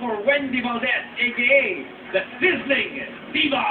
for Wendy Valdez, a.k.a. the Sizzling Diva!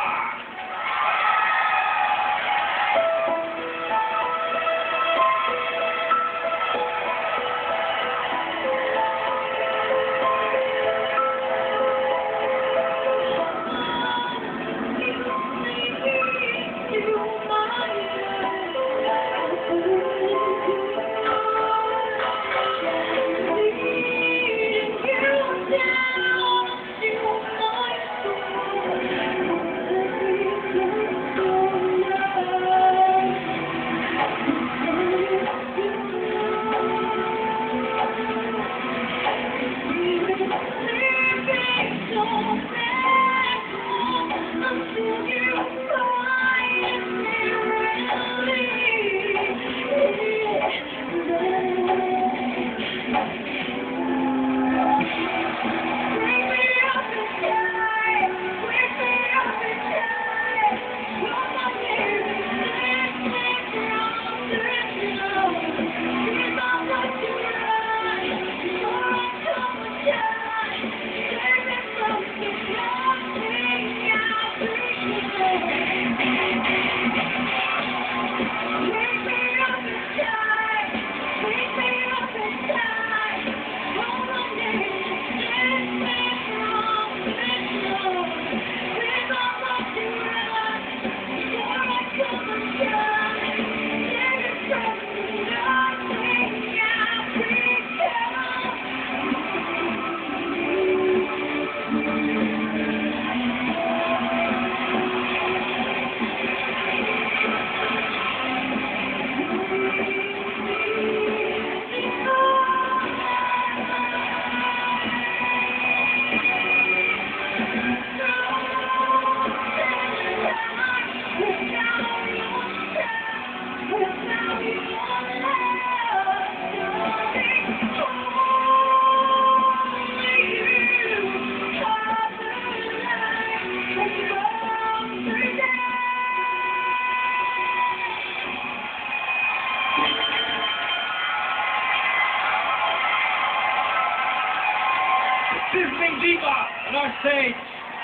Sizzling Diva on our stage.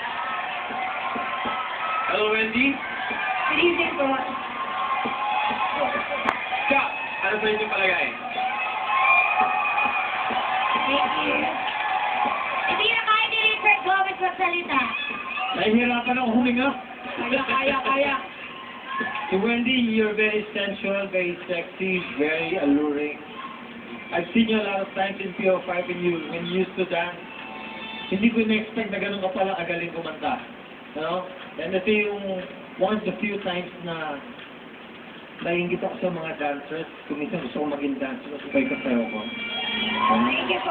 Hello, Wendy. Good evening po. Ka, ano sa inyong palagay? Thank you. Hindi na kaya ni Richard Gomez magsalita. Nahihirapan ako huminga. Kaya. Si Wendy, you're very sensual, very sexy, very alluring. I've seen you a lot of times in PO5 when you used to dance. Hindi ko na-expect na ganun ka pala kagaling kumanta. You know? And ito yung one of the few times na naiingit ako sa mga dancers. Kung minsan gusto ko maging dancer, sabay ka sayo ko. Thank you po.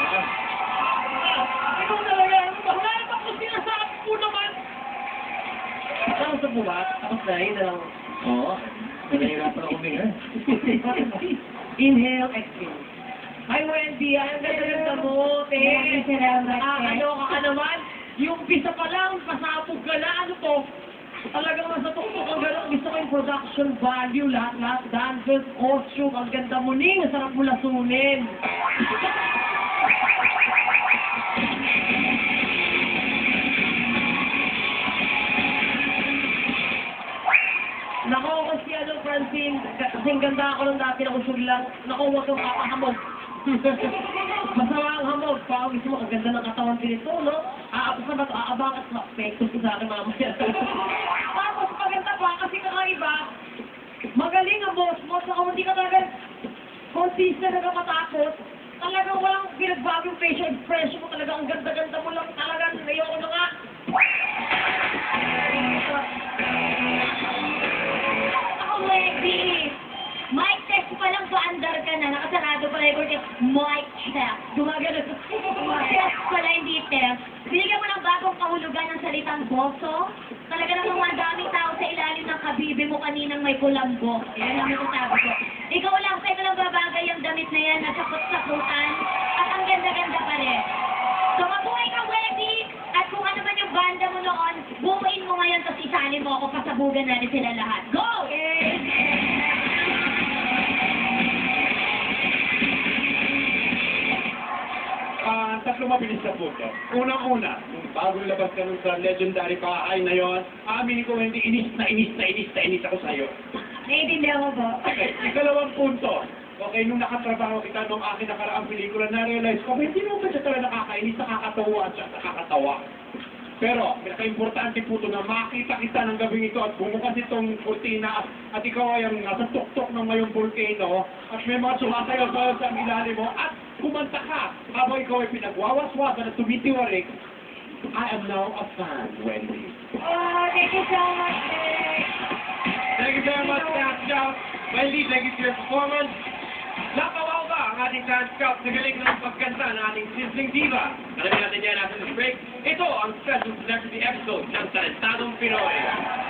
Ikaw talaga, wala naman kung sinasabi po naman. Saan sa buwa? Ako sa'yo na lang. Oo. Nahihirapan ako huminga. Inhale, exhale. Ay, Wendy, ang ganda mo, te. Maraming salamat, te. Nakakaloka ka naman. Yung pisa pa lang, pasabog ka na, ano to? Talagang nasa tuktok ang gano'n. Gusto ko yung production value, lahat, dancers, costume, ang ganda mo ning, ang sarap mo lasunin. Nako, kasi ano, Francine, kasing ganda ako nung dati na kusog lang. Nako, huwag kang papahamog. Masama ang hamog. Pao, gusto mo, ang ganda ng katawan din ito, no? Aapos na ba ito? Aabangat na. Pektos ko sa akin mamaya. Tapos, maganda pa, kasi kakaiba, magaling ang boss mo. So, kung hindi ka talaga consistent na matakot, talagang walang pinagbago yung facial expression mo. Talagang ang ganda-ganda mo lang. Talagang, ayoko na nga. Ako, Wendy. Mic test pa lang pa-andar ka na. Nakasarado pala yung word. Mic test. Gumagano. Test pala, hindi test. Binigyan mo ng bagong kahulugan ng salitang boso. Talaga namang madaming tao sa ilalim ng kabibi mo kaninang may kulambo. Yan ang masasabi ko. Ikaw lang, sa'yo lang babagay ang damit na yan, nasakot-sakutan, at ang ganda-ganda pa rin. So mabuhay ka, Wendy! At kung ano man yung banda mo noon, buuin mo ngayon, tapos isalin mo ako, pasabugan natin sila lahat. Go! tatlong mabilis na punto. Unang-una, kung bago labas ka nun sa legendary bahay na yon, aaminin ko hindi inis ako sa'yo. Naiintindihan mo po. Okay, ikalawang punto. Okay, nung nakatrabaho kita nung akin nakaraang pelikula, na-realize ko, hindi naman siya talaga nakakainis, nakakatawa at siya nakakatawa. Pero, pinaka-importante po ito na makita kita ng gabing ito at bumukas itong kurtina at ikaw ay ang nasa tuktok ng mayong volcano at may mga sumasayaw sa ilalim mo at kumanta ka habang ikaw ay pinagwawaswasan at tumitiwarik. I am now a fan, Wendy. Oh, thank you so much, Nick. Thank you very much, Dance Scout. Wendy, thank you for your performance. Napawaw ba ang ating Dance Scout sa galing ng pagkanta ng ating sizzling diva? Alamin natin yan after this break. Ito ang special celebrity episode ng Talentadong Pinoy.